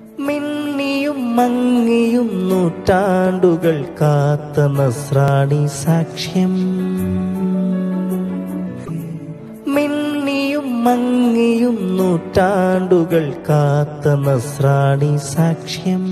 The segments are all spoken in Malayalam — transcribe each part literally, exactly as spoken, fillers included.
മിന്നിയും മങ്ങിയും നൂറ്റാണ്ടുകൾ കാത്ത നസ്രാണി സാക്ഷ്യം. മിന്നിയും മങ്ങിയും നൂറ്റാണ്ടുകൾ കാത്ത നസ്രാണി സാക്ഷ്യം.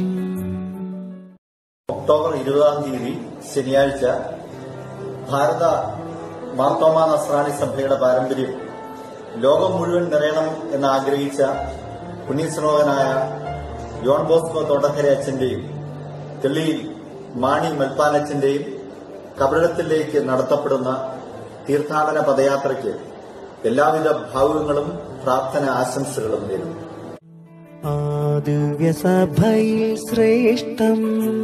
ഒക്ടോബർ ഇരുപതാം തീയതി ശനിയാഴ്ച ഭാരത മാർത്തോമാ നസ്രാണി സഭയുടെ പാരമ്പര്യം ലോകം മുഴുവൻ നിറയണം എന്നാഗ്രഹിച്ച പുണ്യശ്ലോകനായ ജോൺ ബോസ്കോ തോട്ടക്കര അച്ഛന്റെയും തെള്ളിയിൽ മാണി മൽപ്പാനച്ഛന്റെയും കബറിടത്തിലേക്ക് നടത്തപ്പെടുന്ന തീർത്ഥാടന പദയാത്രയ്ക്ക് എല്ലാവിധ ഭാവുകങ്ങളും പ്രാർത്ഥന ആശംസകളും നേരുന്നു. ദിവ്യസഭയിൽ ശ്രേഷ്ഠം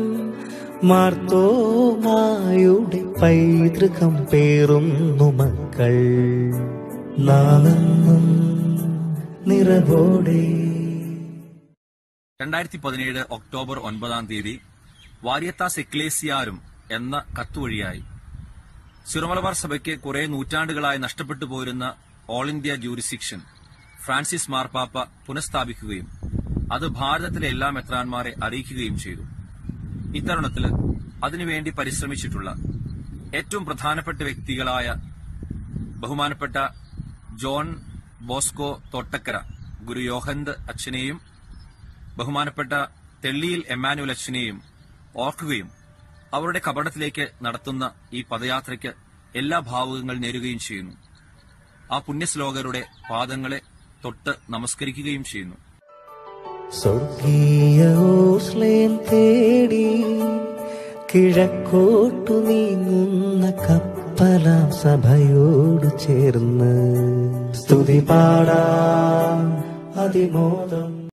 മാർത്തോമായുടെ പൈതൃകം പേറുന്നു മക്കൾ നാമെന്നും നിറവോടെ. രണ്ടായിരത്തി പതിനേഴ് ഒക്ടോബർ ഒൻപതാം തീയതി വാരിയത്താസ് എക്ലേസിയാരും എന്ന കത്തുവഴിയായി സിറോമലബാർ സഭയ്ക്ക് കുറെ നൂറ്റാണ്ടുകളായി നഷ്ടപ്പെട്ടു പോയിരുന്ന ഓൾ ഇന്ത്യ ജൂറിസ്ഡിക്ഷൻ ഫ്രാൻസിസ് മാർപ്പാപ്പ പുനഃസ്ഥാപിക്കുകയും അത് ഭാരതത്തിലെ എല്ലാ മെത്രാന്മാരെ അറിയിക്കുകയും ചെയ്തു. ഇത്തരുണത്തിൽ അതിനുവേണ്ടി പരിശ്രമിച്ചിട്ടുള്ള ഏറ്റവും പ്രധാനപ്പെട്ട വ്യക്തികളായ ബഹുമാനപ്പെട്ട ജോൺ ബോസ്കോ തോട്ടക്കര ഗുരു യോഹന്ത് അച്ഛനെയും ബഹുമാനപ്പെട്ട തെള്ളിയിൽ എമ്മാനുവൽ അച്ഛനെയും ഓർക്കുകയും അവരുടെ കബറിടത്തിലേക്ക് നടത്തുന്ന ഈ പദയാത്രയ്ക്ക് എല്ലാ ഭാവുകങ്ങൾ നേരുകയും ചെയ്യുന്നു. ആ പുണ്യശ്ലോകരുടെ പാദങ്ങളെ തൊട്ട് നമസ്കരിക്കുകയും ചെയ്യുന്നു. സ്വർഗീയ ഓസ്ലേം തേടി കിഴക്കോട്ടു നീങ്ങുന്ന കപ്പലാം സഭയോട് ചേർന്ന് സ്തുതി പാടാം അതിമോദം.